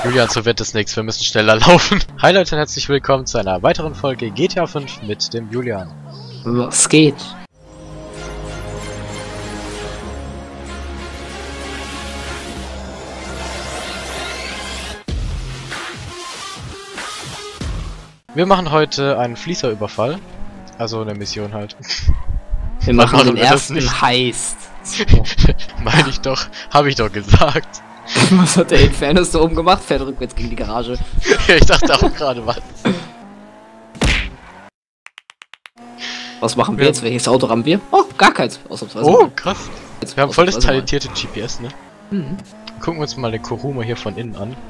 Julian, so wird es nichts, wir müssen schneller laufen. Hi Leute und herzlich willkommen zu einer weiteren Folge GTA 5 mit dem Julian. Was geht? Wir machen heute einen Fließerüberfall. Also eine Mission halt. Wir machen den wir das ersten nicht? Heist. Meine ich doch, habe ich doch gesagt. Was hat der Inferno so oben gemacht? Fährt rückwärts gegen die Garage. Ich dachte auch gerade was. Was machen wir jetzt? Welches Auto haben wir? Oh, gar keins. Ausnahmsweise. Oh, krass. Wir haben voll das Ausnahmsweise talentierte GPS, ne? Mhm. Gucken wir uns mal den Kuruma hier von innen an.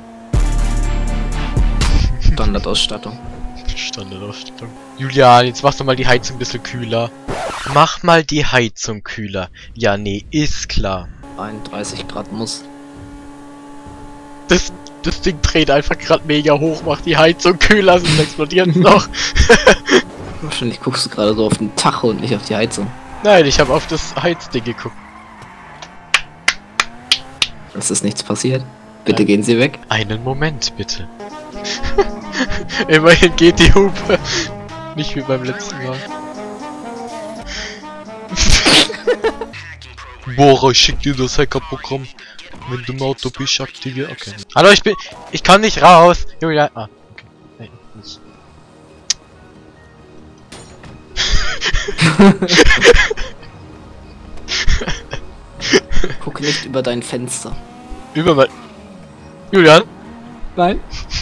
Standardausstattung. Standardausstattung. Julian, jetzt machst du mal die Heizung ein bisschen kühler. Mach mal die Heizung kühler. Ja, nee, ist klar. 31 Grad muss. Das Ding dreht einfach gerade mega hoch, macht die Heizung kühler, sonst explodiert es noch. Wahrscheinlich guckst du gerade so auf den Tacho und nicht auf die Heizung. Nein, ich habe auf das Heizding geguckt. Es ist nichts passiert. Bitte Nein. gehen Sie weg. Einen Moment, bitte. Immerhin geht die Hupe. Nicht wie beim letzten Mal. Boah, ich schick dir das Hackerprogramm. Wenn du im Auto bist, aktivier. Okay. Hallo, ich kann nicht raus. Julian. Ah, okay. Nee, nicht. Guck nicht über dein Fenster. Über mein... Julian? Nein.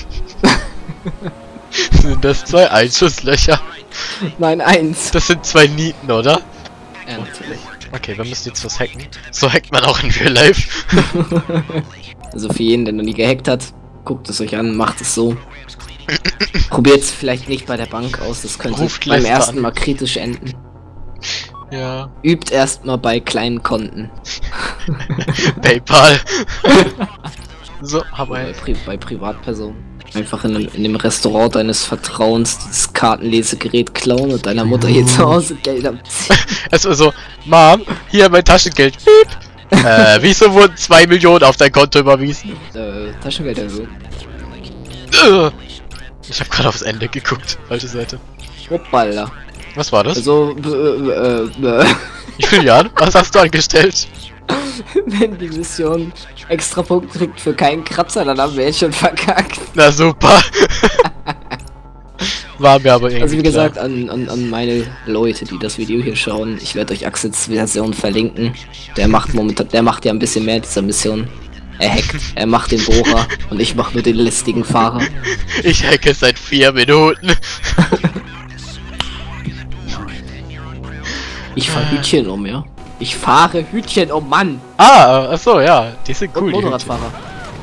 Sind das zwei Einschusslöcher? Nein, 1. Das sind zwei Nieten, oder? Ja, natürlich. Okay, wir müssen jetzt was hacken. So hackt man auch in Real Life. Also für jeden, der noch nie gehackt hat, guckt es euch an, macht es so. Probiert es vielleicht nicht bei der Bank aus, das könnte Ruft beim Lester ersten an. Mal kritisch enden. Ja. Übt erstmal bei kleinen Konten. PayPal. So, aber Bei Privatpersonen. Einfach in dem Restaurant deines Vertrauens dieses Kartenlesegerät klauen und deiner Mutter hier zu Hause Geld abziehen. also so, Mom, hier mein Taschengeld. Piep. Wieso wurden 2 Millionen auf dein Konto überwiesen? Taschengeld erhöhen. Ich habe gerade aufs Ende geguckt. Falsche Seite. Hoppala. Was war das? Also, Julian, was hast du angestellt? wenn die Mission extra Punkt kriegt für keinen Kratzer, dann haben wir jetzt schon verkackt. Na super. War mir aber irgendwie Also wie gesagt, klar. an meine Leute, die das Video hier schauen, ich werde euch Axels Version verlinken. Der macht ja ein bisschen mehr dieser Mission. Er hackt, er macht den Bohrer und ich mache nur den listigen Fahrer. Ich hacke seit 4 Minuten. Ich fahre Hütchen um, ja. Ich fahre Hütchen um, Mann! Ah, achso, ja. Die sind cool, Und die Hütchen. Motorradfahrer.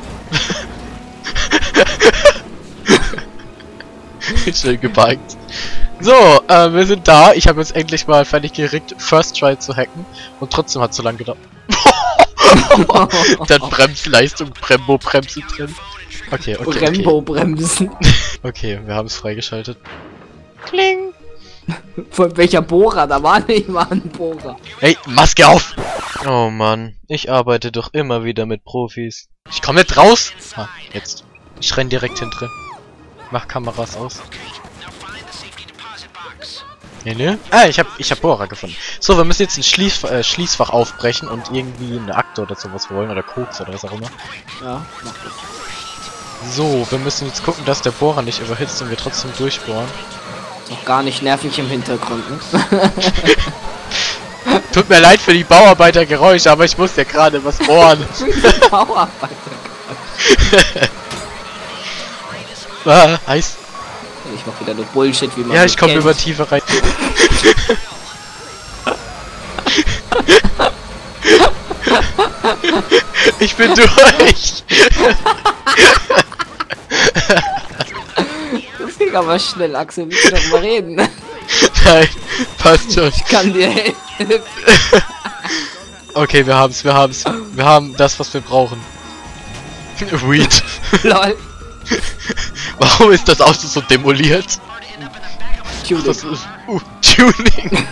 Schnell geparkt. So, wir sind da. Ich habe jetzt endlich mal fertig gerickt, First Try zu hacken. Und trotzdem hat es so lange gedauert. Dann Bremsleistung, Brembo-Bremse drin. Okay. Brembo-Bremsen. Okay, wir haben es freigeschaltet. Kling! Von welcher Bohrer? Da war nicht mal ein Bohrer. Hey, Maske auf! Oh Mann, ich arbeite doch immer wieder mit Profis. Ich komme nicht raus! Ah, jetzt. Ich renn direkt hinter. Mach Kameras aus. Nee, ne? Ah, ich hab Bohrer gefunden. So, wir müssen jetzt ein Schließfach aufbrechen und irgendwie eine Akte oder sowas holen oder Koks oder was auch immer. Ja, mach das. So, wir müssen jetzt gucken, dass der Bohrer nicht überhitzt und wir trotzdem durchbohren. Ist doch gar nicht nervig im Hintergrund, ne? Tut mir leid für die Bauarbeitergeräusche, aber ich muss ja gerade was bohren. Bauarbeiter. Ah, heiß. Ich mach wieder nur Bullshit, wie man Ja, mich ich komme kennt. über Tiefe rein. Ich bin durch. Das ging aber schnell, Axel, willst du doch mal reden? Nein, passt schon. Ich kann dir helfen. Okay, wir haben's. Wir haben das, was wir brauchen. Weed. Lol. Warum ist das Auto so demoliert? Tuning. Das ist, Tuning.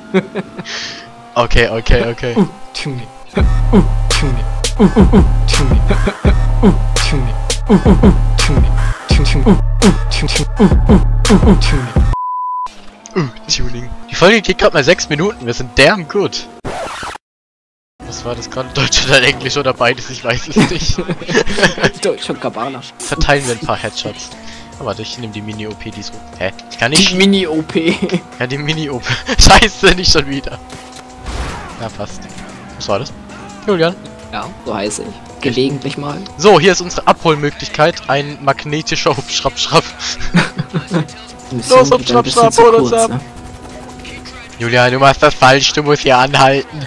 Okay. Tuning. Tuning. Tuning. Tuning. Tuning. Die Folge geht gerade mal 6 Minuten. Wir sind damn gut. Was war das gerade? Deutsch oder Englisch oder beides? Ich weiß es nicht. Deutsch und Cabana. Verteilen wir ein paar Headshots. Oh, warte, ich nehme die Mini-OP, die ist... Hä? Ich kann nicht... Die Mini-OP. Ja, die Mini-OP. Scheiße, nicht schon wieder. Ja, fast. Was war das? Julian? Ja, so heiße ich. Gelegentlich mal. So, hier ist unsere Abholmöglichkeit. Ein magnetischer Hubschrapp. Los, Hubschrapp, hol uns ab. Ne? Julian, du machst das falsch, du musst hier anhalten.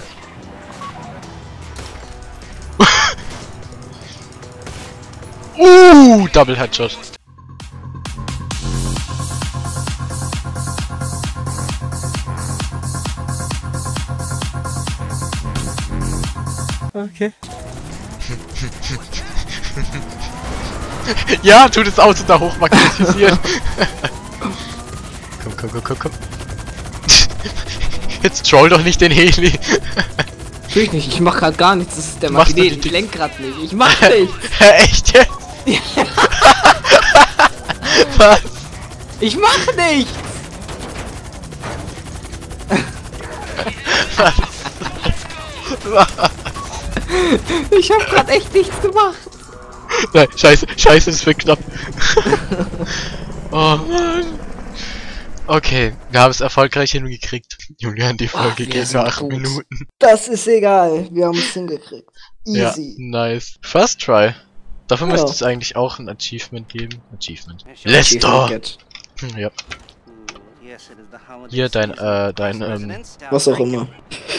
Double Headshot. Okay. Ja, tut das Auto da hochmagnetisieren. Komm. Jetzt troll doch nicht den Heli. Natürlich nicht, ich mach grad gar nichts, das ist der Machst du Magnet, die- ich lenk grad nicht, ich mach nichts. Echt jetzt? Was? Ich mach nichts! Ich hab grad echt nichts gemacht. Nein, scheiße, das wird knapp. Oh Mann. Okay, wir haben es erfolgreich hingekriegt. Julian, die Folge wir geht sind nur 8 gut. Minuten. Das ist egal, wir haben es hingekriegt. Ja, nice. First try. Dafür Ja. müsste es eigentlich auch ein Achievement geben. Achievement. Lester! Ja. Hier dein Was auch immer.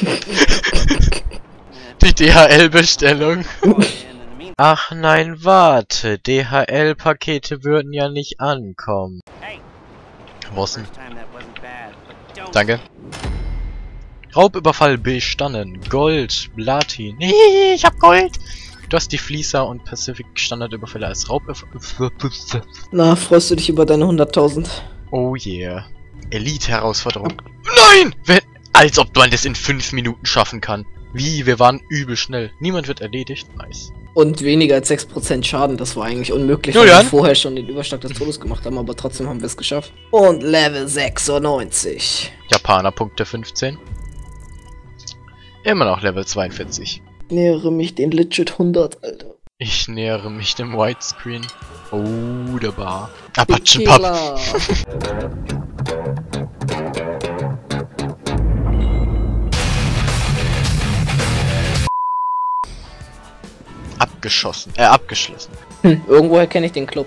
die DHL-Bestellung. Ach nein, warte. DHL-Pakete würden ja nicht ankommen. Wossen. Danke. Raubüberfall bestanden. Gold, Platin. Ich hab Gold. Du hast die Fließer und Pacific Standardüberfälle als Raubüberfall. Na, freust du dich über deine 100.000? Oh yeah. Elite-Herausforderung. Nein! Als ob man das in 5 Minuten schaffen kann. Wie? Wir waren übel schnell. Niemand wird erledigt. Nice. Und weniger als 6% Schaden, das war eigentlich unmöglich, weil Julian? wir vorher schon den Überschlag des Todes gemacht haben, aber trotzdem haben wir es geschafft. Und Level 96. Japaner Punkte 15. Immer noch Level 42. Nähere mich den legit 100, Alter. Ich nähere mich dem Widescreen. Oh, der Bar. Apachenpap. Tequila. Abgeschlossen. Irgendwoher kenne ich den Club.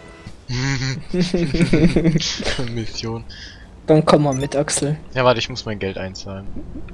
Mission. Dann komm mal mit, Axel. Ja, warte, ich muss mein Geld einzahlen.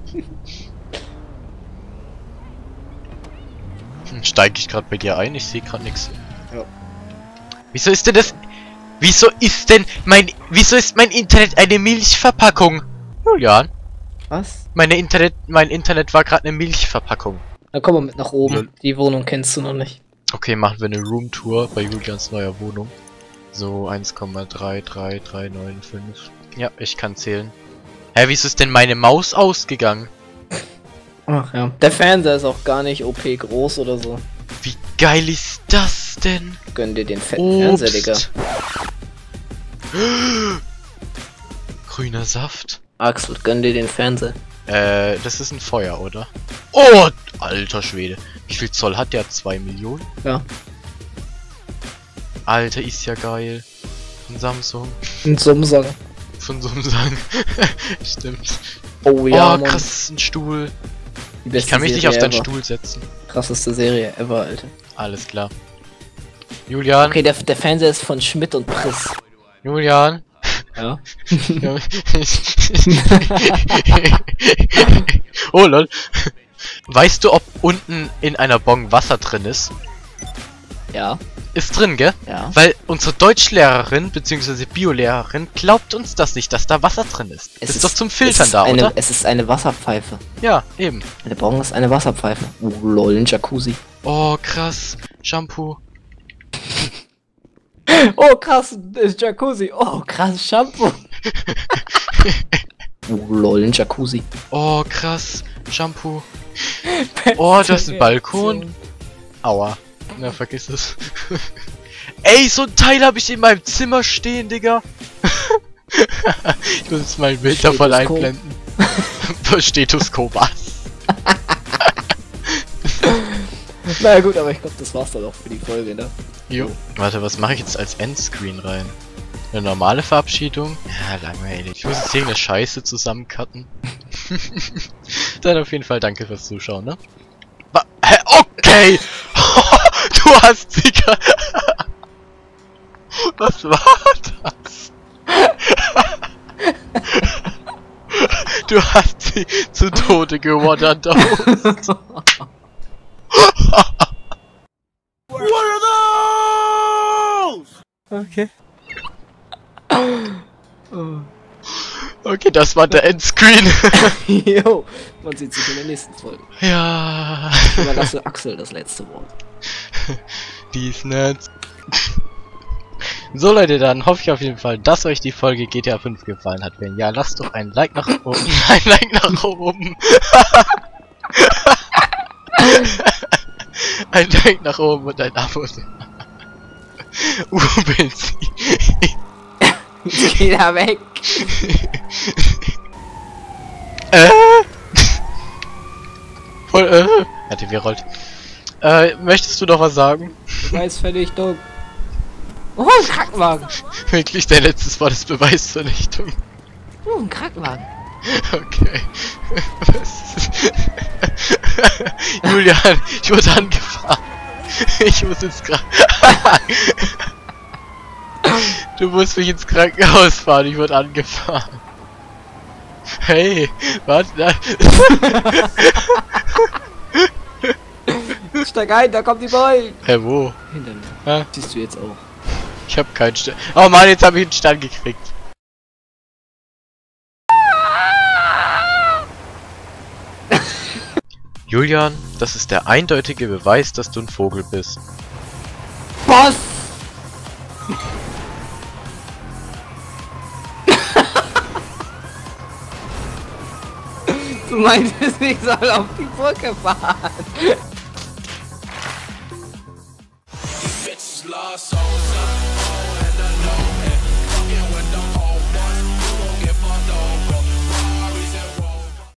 Steige ich gerade bei dir ein? Ich sehe gerade nichts. Ja. Wieso ist denn das? Wieso ist mein Internet eine Milchverpackung? Julian, Was? mein Internet war gerade eine Milchverpackung. Dann komm mal mit nach oben. Lol. Die Wohnung kennst du noch nicht. Okay, machen wir eine Roomtour bei Julians neuer Wohnung. So 1,33395. Ja, ich kann zählen. Hä, wieso ist denn meine Maus ausgegangen? Ach ja. Der Fernseher ist auch gar nicht OP groß oder so. Wie geil ist das denn? Gönn dir den fetten Fernseher, Digga. Grüner Saft. Axel, gönn dir den Fernseher. Das ist ein Feuer, oder? Oh, alter Schwede. Wie viel Zoll hat der? 2 Millionen? Ja. Alter, ist ja geil. Ein Samsung. Ein Sumsang. Von Samsung. Stimmt. Oh ja, Oh, Mann. krass, ein Stuhl. Die Ich beste kann mich nicht auf Serie deinen ever. Stuhl setzen. Krasseste Serie ever, Alter. Alles klar. Julian. Okay, der Fernseher ist von Schmidt und Priss. Julian. Ja. Oh lol. Weißt du, ob unten in einer Bong Wasser drin ist? Ja. Ist drin, gell? Ja. Weil unsere Deutschlehrerin bzw. Biolehrerin glaubt uns das nicht, dass da Wasser drin ist. Das ist doch zum Filtern da, oder? Es ist eine Wasserpfeife. Ja, eben. Eine Bong ist eine Wasserpfeife. Lol, ein Jacuzzi. Oh, krass. Shampoo. Oh, krass, ist Jacuzzi. Oh, krass, Shampoo. Lol, ein Jacuzzi. Oh, krass. Shampoo. Oh, das ist ein Balkon. Aua. Na, vergiss es. Ey, so ein Teil habe ich in meinem Zimmer stehen, Digga. Ich muss jetzt mal ein Bild davon einblenden. Stethoskop, was? Naja gut, aber ich glaube, das war's dann auch für die Folge, ne? Jo. Warte, was mache ich jetzt als Endscreen rein? Eine normale Verabschiedung? Ja, langweilig. Ich muss jetzt irgendeine Scheiße zusammencutten. Dann auf jeden Fall danke fürs Zuschauen, ne? Hä? Okay! Du hast sie Was war das? Du hast sie zu Tode gewordert. Okay. Okay, das war der Endscreen. Jo, man sieht sich in der nächsten Folge. Ja. Ich überlasse Axel das letzte Wort. Dies nicht. So Leute, dann hoffe ich auf jeden Fall, dass euch die Folge GTA 5 gefallen hat. Wenn ja, lasst doch ein Like nach oben. Ein Like nach oben. Ein Like nach oben und ein Abo. Benzin. Geh da weg. Voll, Warte, wie rollt. Möchtest du noch was sagen? Beweisvernichtung. Oh, ein Krankenwagen. Wirklich, dein letztes Wort ist Beweisvernichtung. Oh, ein Krankenwagen. Okay. Julian, ich wurde angefahren. Ich muss ins Krankenhaus. Du musst mich ins Krankenhaus fahren, ich wurde angefahren. Hey, warte. Steig ein, da kommt die Beule. Hä, wo? Hinter mir. Ja? Siehst du jetzt auch. Ich hab keinen Stern. Oh Mann, jetzt habe ich einen Stern gekriegt. Julian, das ist der eindeutige Beweis, dass du ein Vogel bist. Was? Du meintest, ich soll auf die Brücke fahren.